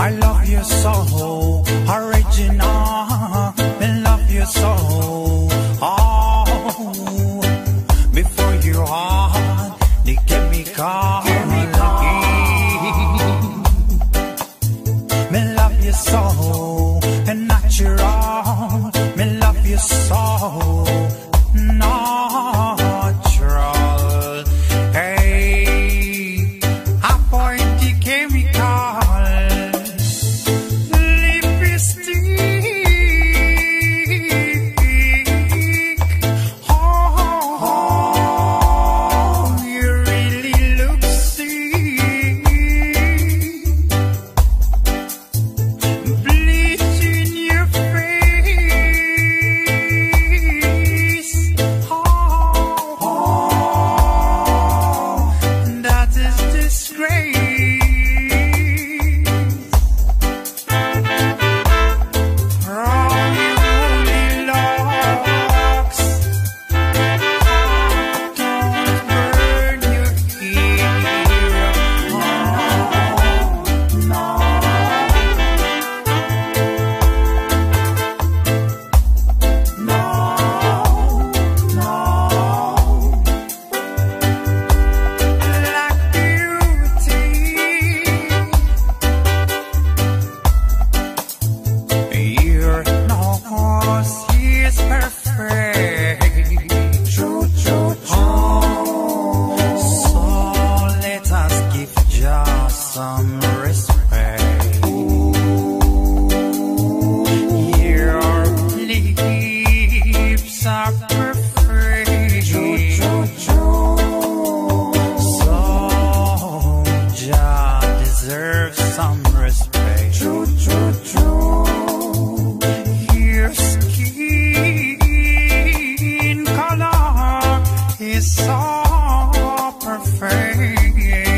I love you so, original. I love you so. Oh, before you heart, the chemical. Me love you so, and natural. Me love you so, natural. Hey, avoid the chemical. Lipstick. Oh, you really look sick. Bleach in your face. Oh, that is disgrace. Roly locks, don't burn your hair. Oh, no. Black beauty, your nose is perfect. True, true, true. So let us give just some respect. Your lips are perfect. True, true, true. So just deserve some respect. True, true, true. Your skin color is so perfect.